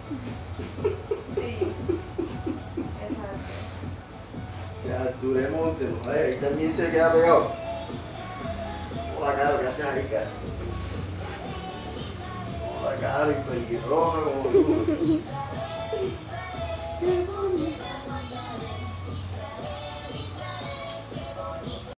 Sí, exacto. Ya, Arture Monte, ¿no? Ahí también se queda pegado. Hola, Caro, ¿qué haces ahí, cara? Hola, Caro, y pelirroja como tú.